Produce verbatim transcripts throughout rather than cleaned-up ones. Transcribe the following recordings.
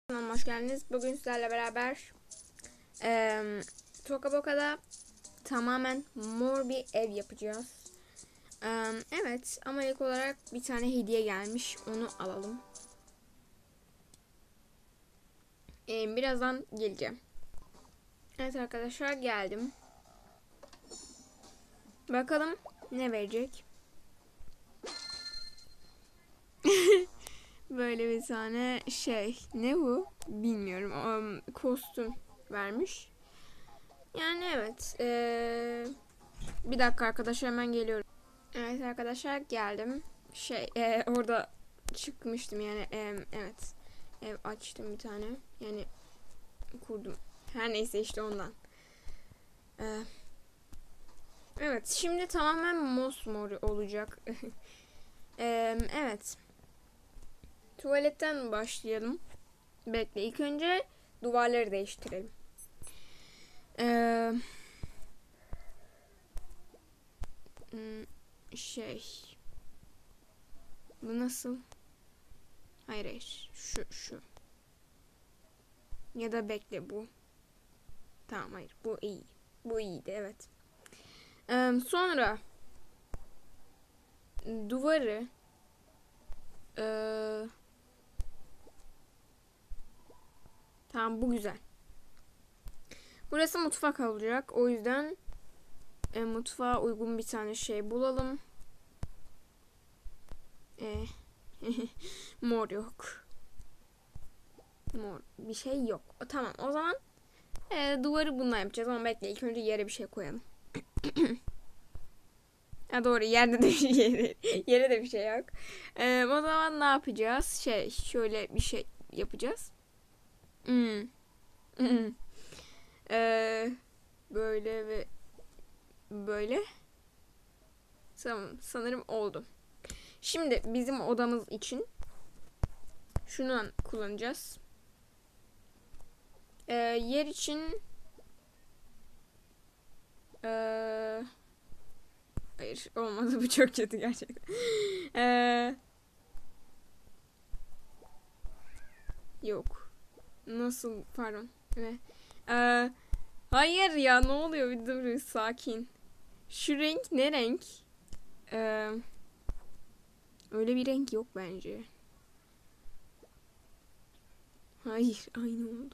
Kanalıma hoş geldiniz. Bugün sizlerle beraber e, Tokaboka'da tamamen mor bir ev yapacağız. E, evet ama ilk olarak bir tane hediye gelmiş. Onu alalım. E, birazdan geleceğim. Evet arkadaşlar geldim. Bakalım ne verecek. Böyle bir tane şey. Ne bu? Bilmiyorum. Um, kostüm vermiş. Yani evet. Ee, bir dakika arkadaşlar hemen geliyorum. Evet arkadaşlar geldim. Şey e, orada çıkmıştım yani e, evet. Ev açtım bir tane. Yani kurdum. Her neyse işte ondan. Ee, evet şimdi tamamen mosmor olacak. ee, evet. Tuvaletten başlayalım. Bekle ilk önce duvarları değiştirelim. Ee, şey. Bu nasıl? Hayır hayır. Şu şu. Ya da bekle bu. Tamam hayır bu iyi. Bu iyiydi evet. Ee, sonra duvarı ee, tamam bu güzel. Burası mutfak olacak. O yüzden e, mutfağa uygun bir tane şey bulalım. E, mor yok. Mor bir şey yok. Tamam o zaman e, duvarı bununla yapacağız ama bekle ilk önce yere bir şey koyalım. Ha doğru yerde de bir şey yere, yere de bir şey yok. E, o zaman ne yapacağız? Şey şöyle bir şey yapacağız. Hmm. Hmm. E, böyle ve böyle. Tamam sanırım oldu. Şimdi bizim odamız için şunu kullanacağız. Ee, yer için ee, hayır olmadı bu çok kötü gerçekten. Ee, yok. Nasıl pardon. Evet. Ee, hayır ya ne oluyor bir dur sakin. Şu renk ne renk? Ee, öyle bir renk yok bence. Hayır aynı oldu.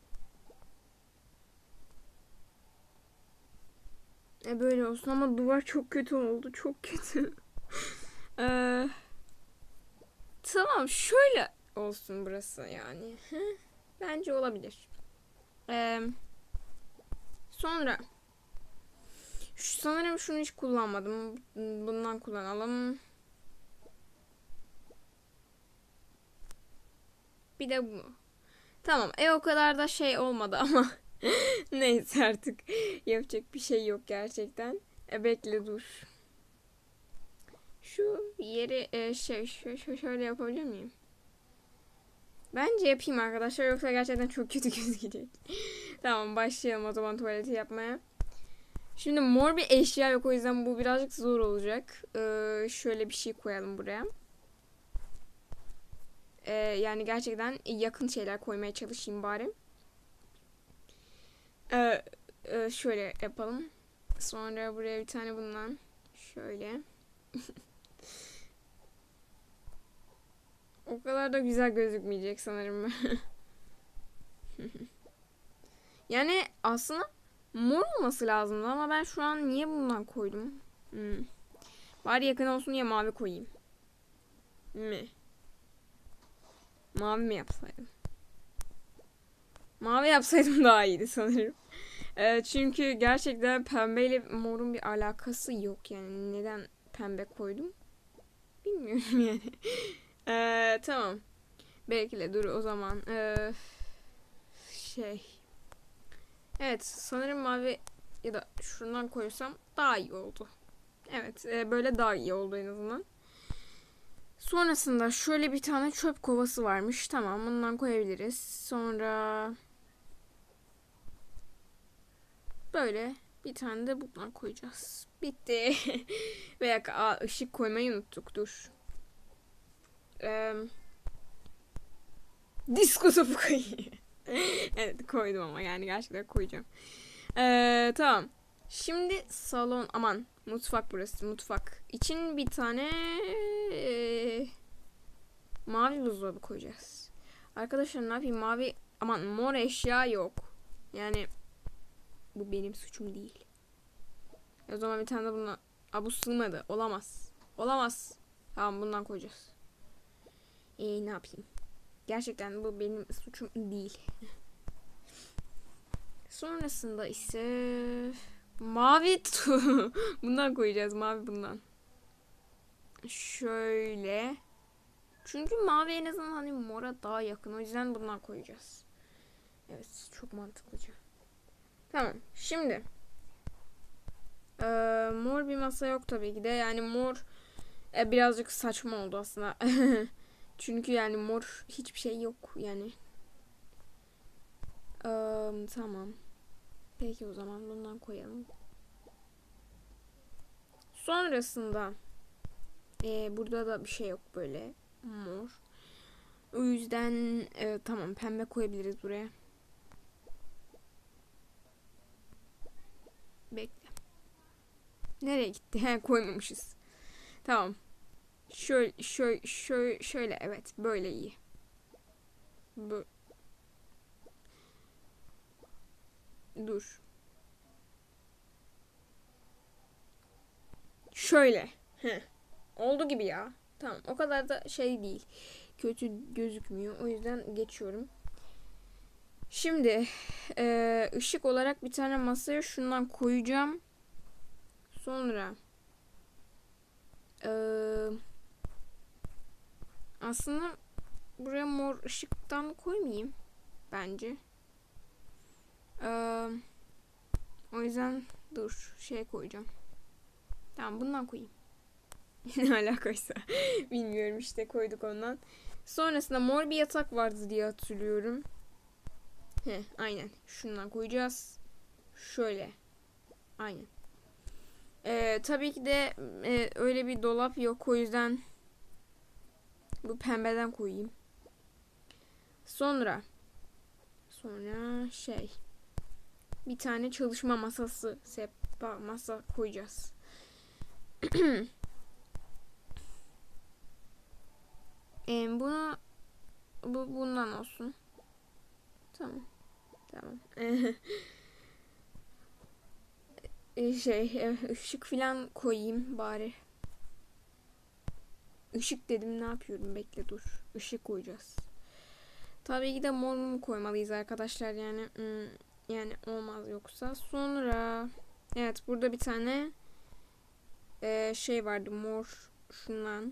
E böyle olsun ama duvar çok kötü oldu. Çok kötü. ee, tamam şöyle olsun burası yani. Bence olabilir. Ee, sonra şu, sanırım şunu hiç kullanmadım. Bundan kullanalım. Bir de bu. Tamam. E o kadar da şey olmadı ama neyse artık yapacak bir şey yok gerçekten. E bekle dur. Şu yeri e, şey şöyle, şöyle yapabilir miyim? Bence yapayım arkadaşlar yoksa gerçekten çok kötü gözükecek. Tamam başlayalım o zaman tuvaleti yapmaya. Şimdi mor bir eşya yok o yüzden bu birazcık zor olacak. Ee, şöyle bir şey koyalım buraya. Ee, yani gerçekten yakın şeyler koymaya çalışayım bari. Ee, e, şöyle yapalım. Sonra buraya bir tane bundan. Şöyle. O kadar da güzel gözükmeyecek sanırım. Yani aslında mor olması lazımdı ama ben şu an niye bundan koydum? Hmm. Bari yakın olsun diye mavi koyayım. Mi? Mavi mi yapsaydım? Mavi yapsaydım daha iyiydi sanırım. Ee, çünkü gerçekten pembeyle morun bir alakası yok yani. Neden pembe koydum? Bilmiyorum yani. Ee, tamam. Bekle dur o zaman. Ee, şey. Evet sanırım mavi ya da şundan koysam daha iyi oldu. Evet e, böyle daha iyi oldu en azından. Sonrasında şöyle bir tane çöp kovası varmış. Tamam bundan koyabiliriz. Sonra böyle bir tane de bundan koyacağız. Bitti. Veya aa, ışık koymayı unuttuk. Dur. Ee, Disko topu koyayım. Evet koydum ama yani gerçekten koyacağım. Ee, tamam. Şimdi salon, aman mutfak, burası mutfak. İçin bir tane ee, mavi buzdolabı koyacağız. Arkadaşlar ne yapayım, mavi aman mor eşya yok. Yani bu benim suçum değil. O zaman bir tane de bundan. Aa, bu sığmadı. Olamaz. Olamaz. Tamam bundan koyacağız. Ee, ne yapayım? Gerçekten bu benim suçum değil. Sonrasında ise mavi tu bundan koyacağız. Mavi bundan. Şöyle. Çünkü mavi en azından hani mora daha yakın. O yüzden bundan koyacağız. Evet. Çok mantıklıca. Tamam. Şimdi. Ee, mor bir masa yok tabii ki de. Yani mor e, birazcık saçma oldu aslında. Çünkü yani mor hiçbir şey yok. Yani. Ee, tamam. Peki o zaman bundan koyalım. Sonrasında e, burada da bir şey yok böyle mor. O yüzden e, tamam pembe koyabiliriz buraya. Bekle. Nereye gitti? He koymamışız. Tamam. Şöyle şöyle şöyle şöyle evet böyle iyi. Bu. Dur. Şöyle. Heh. Oldu gibi ya. Tamam. O kadar da şey değil. Kötü gözükmüyor. O yüzden geçiyorum. Şimdi e, ışık olarak bir tane masaya şundan koyacağım. Sonra e, aslında buraya mor ışıktan koymayayım. Bence. E, o yüzden dur şey koyacağım. Tamam bundan koyayım. Ne alakaysa. Bilmiyorum işte koyduk ondan. Sonrasında mor bir yatak vardı diye hatırlıyorum. He, aynen. Şundan koyacağız. Şöyle. Aynen. Ee, tabii ki de e, öyle bir dolap yok. O yüzden bu pembeden koyayım. Sonra sonra şey bir tane çalışma masası sehpa masa koyacağız. ee, bunu bu bundan olsun. Tamam. Tamam. şey ışık falan koyayım bari. Işık dedim, ne yapıyorum, bekle dur. Işık koyacağız. Tabii ki de mor mum koymalıyız arkadaşlar yani yani olmaz yoksa. Sonra evet burada bir tane e, şey vardı mor şundan.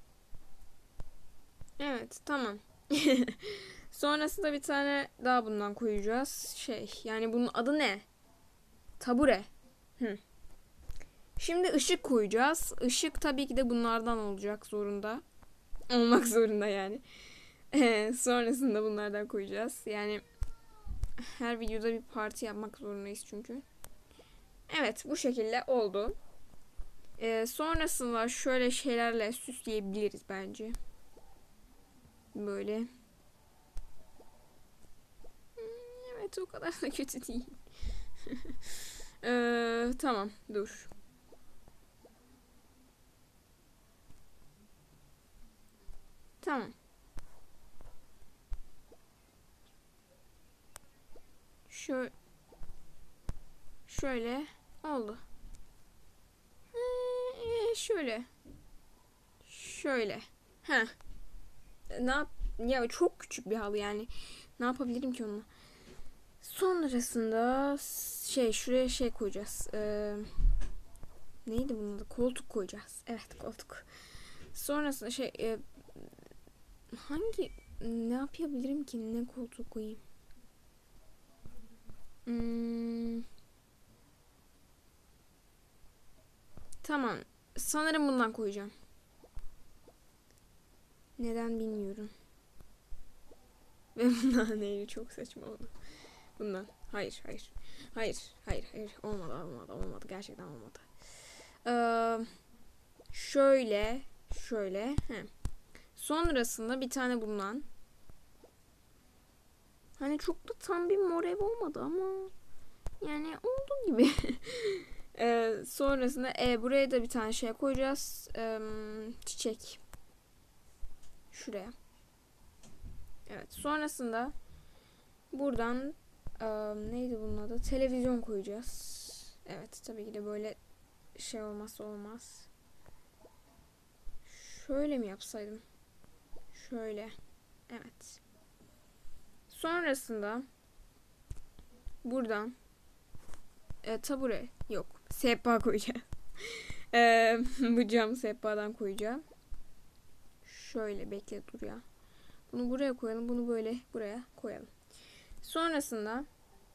Evet tamam. Sonrasında bir tane daha bundan koyacağız. Şey yani bunun adı ne? Tabure. Hı. Şimdi ışık koyacağız. Işık tabii ki de bunlardan olacak zorunda. Olmak zorunda yani. Sonrasında bunlardan koyacağız. Yani her videoda bir parti yapmak zorundayız çünkü. Evet bu şekilde oldu. Ee, sonrasında şöyle şeylerle süsleyebiliriz bence. Böyle. Evet o kadar da kötü değil. ee, tamam dur. Tamam. Şöyle. Şöyle oldu. Ee, şöyle. Şöyle. Heh. Ne yap? Ya çok küçük bir halı yani. Ne yapabilirim ki onunla? Sonrasında şey şuraya şey koyacağız. Ee, neydi bunun adı? Koltuk koyacağız. Evet koltuk. Sonrasında şey e, hangi ne yapabilirim ki, ne koltuk koyayım? Hmm, tamam. Sanırım bundan koyacağım. Neden bilmiyorum. Ve bundan neydi, çok saçma oldu. Bundan. Hayır, hayır. Hayır, hayır, hayır. Olmadı, olmadı, olmadı. Gerçekten olmadı. Ee, şöyle, şöyle. He. Sonrasında bir tane bundan. Hani çok da tam bir mor ev olmadı ama yani olduğu gibi. ee, sonrasında e, buraya da bir tane şey koyacağız. Ee, çiçek. Şuraya. Evet. Sonrasında buradan e, neydi bunun adı? Televizyon koyacağız. Evet. Tabii ki de böyle şey olmazsa olmaz. Şöyle mi yapsaydım? Şöyle. Evet. Sonrasında buradan e, tabure yok. Sehpa koyacağım. e, bu cam sehpadan koyacağım. Şöyle bekle dur ya. Bunu buraya koyalım. Bunu böyle buraya koyalım. Sonrasında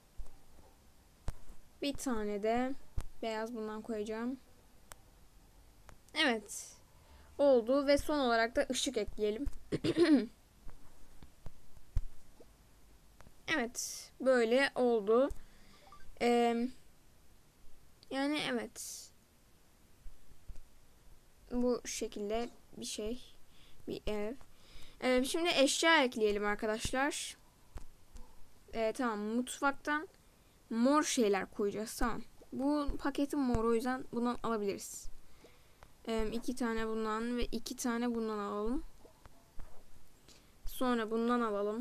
bir tane de beyaz bundan koyacağım. Evet. Oldu ve son olarak da ışık ekleyelim. Evet. Böyle oldu. Ee, yani evet. Bu şekilde bir şey. Bir ev. Ee, şimdi eşya ekleyelim arkadaşlar. Ee, tamam. Mutfaktan mor şeyler koyacağız. Tamam. Bu paketin mor, o yüzden bundan alabiliriz. Ee, iki tane bundan ve iki tane bundan alalım. Sonra bundan alalım.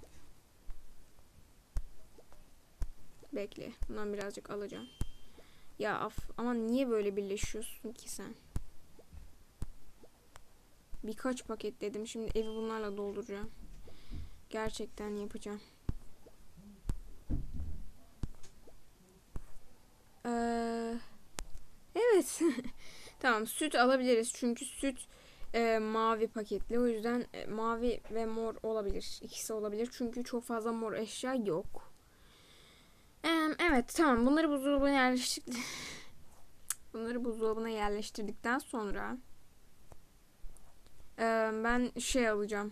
Bekle. Bundan birazcık alacağım. Ya af, ama niye böyle birleşiyorsun ki sen? Birkaç paket dedim. Şimdi evi bunlarla dolduracağım. Gerçekten yapacağım. Ee, evet. Tamam, süt alabiliriz. Çünkü süt e, mavi paketli. O yüzden e, mavi ve mor olabilir. İkisi olabilir. Çünkü çok fazla mor eşya yok. Ee, evet tamam. Bunları buzdolabına yerleştirdik. Bunları buzdolabına yerleştirdikten sonra e, ben şey alacağım.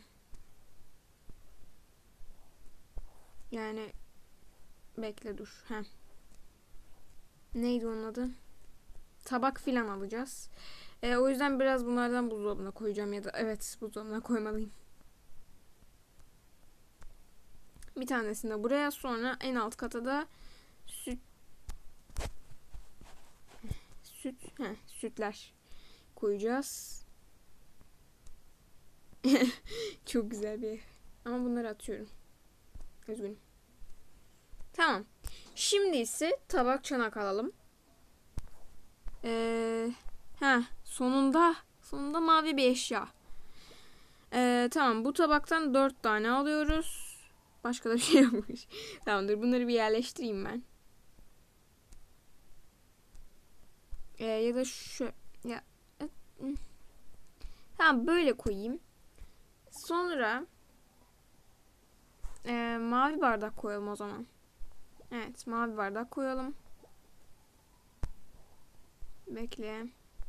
Yani bekle dur. Heh. Neydi onun adı? Tabak filan alacağız. E, o yüzden biraz bunlardan buzdolabına koyacağım ya da evet buzdolabına koymalıyım. Bir tanesini de buraya, sonra en alt kata da süt süt heh, sütler koyacağız. Çok güzel bir ev. Ama bunları atıyorum. Üzgünüm. Tamam. Şimdi ise tabak çanak alalım. Ee, heh, sonunda sonunda mavi bir eşya. Ee, tamam, bu tabaktan dört tane alıyoruz. Başka da bir şey yokmuş. Tamamdır, bunları bir yerleştireyim ben. Ee, ya da şu ya e, tamam böyle koyayım. Sonra e, mavi bardak koyalım o zaman. Evet, mavi bardak koyalım. Bekle.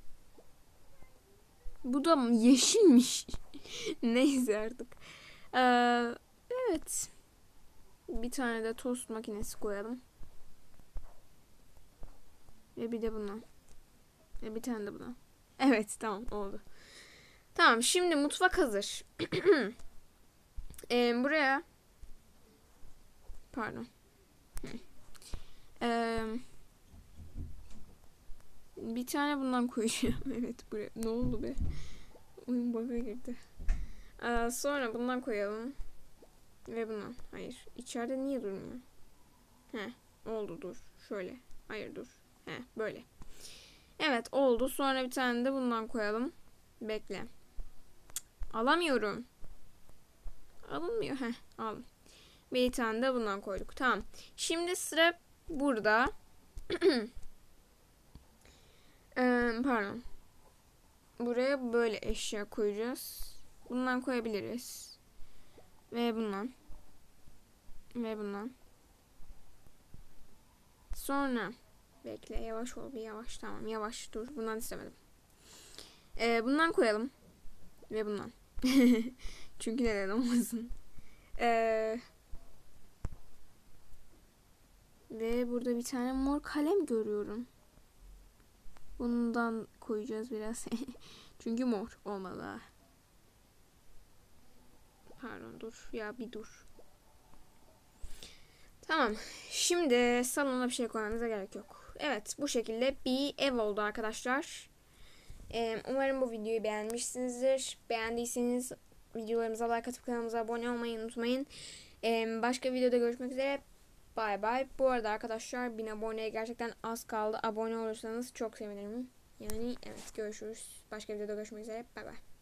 Bu da yeşilmiş. Neyse artık. Ee, evet. Bir tane de tost makinesi koyalım. Ve bir de buna. Ve bir tane de buna. Evet tamam oldu. Tamam, şimdi mutfak hazır. ee, buraya pardon. Ee, bir tane bundan koyacağım. Evet buraya. Ne oldu be? Oyun bug'a girdi. Ee, sonra bundan koyalım. Ve bundan. Hayır. İçeride niye durmuyor? He, oldu dur. Şöyle. Hayır dur. He, böyle. Evet oldu. Sonra bir tane de bundan koyalım. Bekle. Cık, alamıyorum. Alınmıyor. Heh, aldım. Bir tane de bundan koyduk. Tamam. Şimdi sıra burada. ee, pardon. Buraya böyle eşya koyacağız. Bundan koyabiliriz. Ve bundan. Ve bundan. Sonra bekle, yavaş ol bir, yavaş, tamam yavaş dur, bundan istemedim. Ee, bundan koyalım. Ve bundan. Çünkü neden olmasın. Ee, ve burada bir tane mor kalem görüyorum. Bundan koyacağız biraz. Çünkü mor olmalı. Pardon dur ya, bir dur. Tamam. Şimdi salona bir şey koymamıza gerek yok. Evet, bu şekilde bir ev oldu arkadaşlar. Ee, umarım bu videoyu beğenmişsinizdir. Beğendiyseniz videolarımıza like atıp kanalımıza abone olmayı unutmayın. Ee, başka videoda görüşmek üzere. Bay bay. Bu arada arkadaşlar bin aboneye gerçekten az kaldı. Abone olursanız çok sevinirim. Yani evet, görüşürüz. Başka videoda görüşmek üzere. Bay bay.